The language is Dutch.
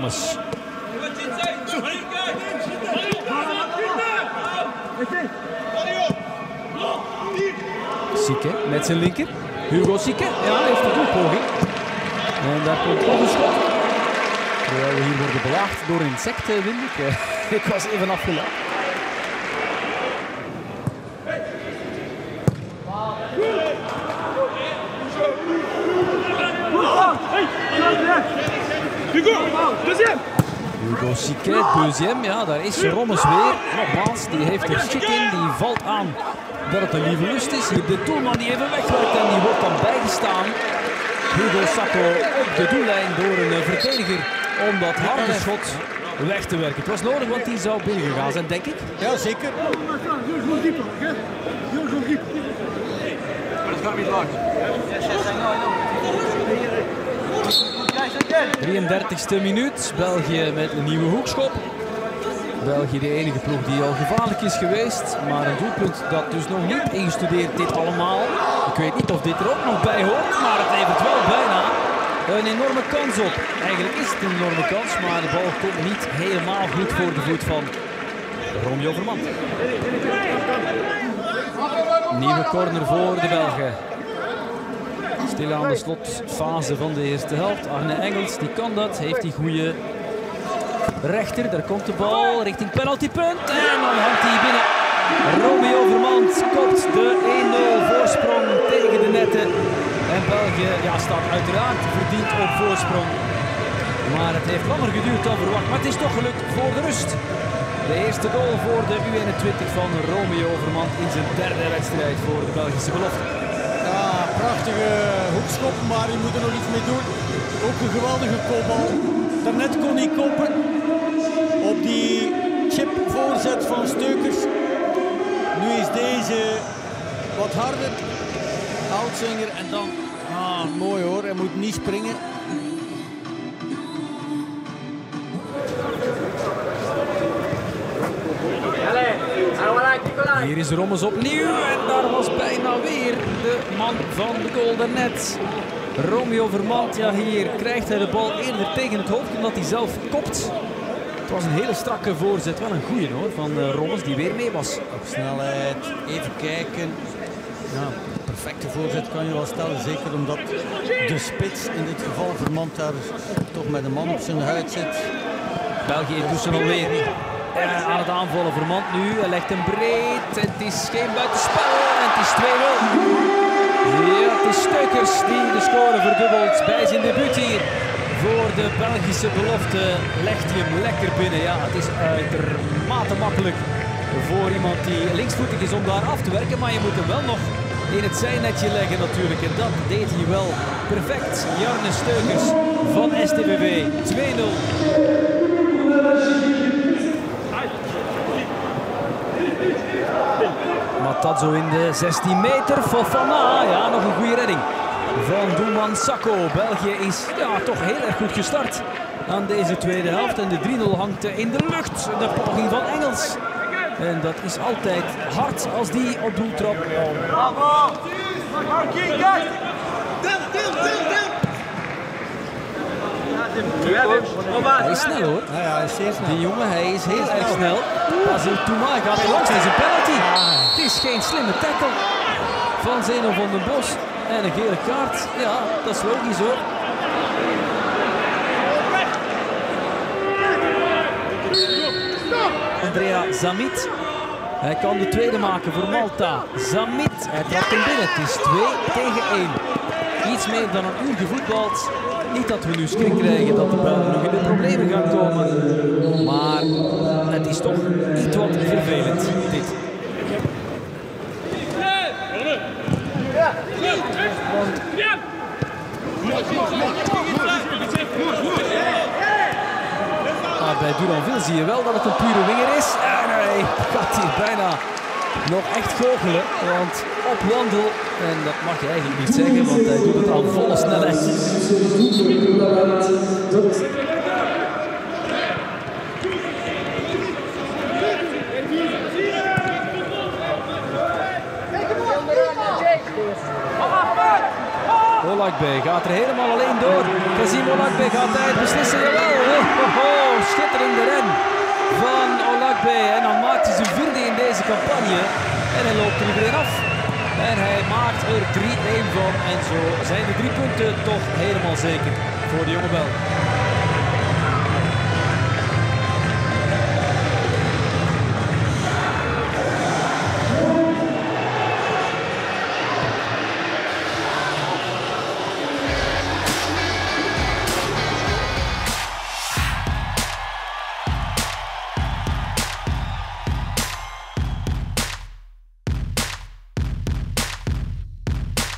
Johannes. Sieke met zijn linker. Hugo Sieke, ja, heeft een doelpoging. En daar komt nog een schot. Terwijl we hier worden belaagd door insecten, vind ik. Ik was even afgeleid. Hugo Sique, deuxième, ja, daar is Rommes weer. Nogmaals, die heeft er schik in, die valt aan dat het een lieve lust is. Hier de doelman die even wegwerkt en die wordt dan bijgestaan. Hugo Sacco op de doellijn door een verdediger om dat harde schot weg te werken. Het was nodig, want die zou binnengegaan zijn, denk ik. Ja, zeker. Dat gaat niet lang. 33e minuut, België met een nieuwe hoekschop. België de enige ploeg die al gevaarlijk is geweest, maar een doelpunt dat dus nog niet ingestudeerd dit allemaal. Ik weet niet of dit er ook nog bij hoort, maar het levert wel bijna een enorme kans op. Eigenlijk is het een enorme kans, maar de bal komt niet helemaal goed voor de voet van Romeo Vermand. Nieuwe corner voor de Belgen. Stil aan de slotfase van de eerste helft. Arne Engels, die kan dat. Heeft die goede rechter. Daar komt de bal richting penaltypunt. En dan hangt hij binnen. Romeo Vermand kopt de 1-0 voorsprong tegen de netten. En België staat uiteraard verdiend op voorsprong. Maar het heeft langer geduurd dan verwacht. Maar het is toch gelukt voor de rust. De eerste goal voor de U21 van Romeo Vermand in zijn derde wedstrijd voor de Belgische belofte. Ja, prachtige hoekschop, maar je moet er nog iets mee doen. Ook een geweldige kopbal. Daarnet kon hij koppen op die chip voorzet van Steukers. Nu is deze wat harder. Oudzinger en dan, mooi hoor, hij moet niet springen. Hier is Rommes opnieuw en daar was bijna weer de man van de goal daarnet. Romeo Vermand, hier krijgt hij de bal eerder tegen het hoofd omdat hij zelf kopt. Het was een hele strakke voorzet, wel een goeie hoor, van Rommes die weer mee was. Op snelheid, even kijken. Ja, perfecte voorzet kan je wel stellen, zeker omdat de spits, in dit geval Vermand, daar toch met een man op zijn huid zit. België heeft dus alweer aan het aanvallen. Vermand nu, hij legt hem breed. Het is geen buitenspel en het is 2-0. Ja, het is Steukers die de score verdubbelt bij zijn debuut hier. Voor de Belgische belofte legt hij hem lekker binnen. Ja, het is uitermate makkelijk voor iemand die linksvoetig is om daar af te werken. Maar je moet hem wel nog in het zijnetje leggen natuurlijk. En dat deed hij wel perfect. Jarne Steukers van STVV. 2-0. Matazzo in de 16 meter. Fofana, ja, nog een goede redding van doelman Sacco. België is toch heel erg goed gestart aan deze tweede helft. En de 3-0 hangt in de lucht. De poging van Engels. En dat is altijd hard als die op doel trapt. Bravo! Hij is snel hoor. Ja, hij is zeer snel. Die jongen, hij is heel erg snel. Basil Touma gaat er langs, het is een penalty. Het is geen slimme tackle van Zeno van den Bos. En een gele kaart, ja, dat is logisch hoor. Andrea Zamit. Hij kan de tweede maken voor Malta. Zamit, hij trapt hem binnen. Het is 2 tegen 1. Iets meer dan een uur gevoetbald. Niet dat we nu schrik krijgen dat de Belgen nog in de problemen gaan komen. Maar het is toch iets wat vervelend, dit. Bij Duranville zie je wel dat het een pure winger is. En hij gaat hier bijna nog echt goochelen, want op wandel, en dat mag je eigenlijk niet zeggen, want hij doet het aan volle snelheid. Olakbe gaat er helemaal alleen door. Kazim Olakbe gaat hij het beslissen. Jawel. Schitterende ren van Olakbe. En dan maakt hij zijn vierde in deze campagne. En hij loopt er iedereen af. En hij maakt er 3-1 van. En zo zijn de 3 punten toch helemaal zeker voor de jonge Belg.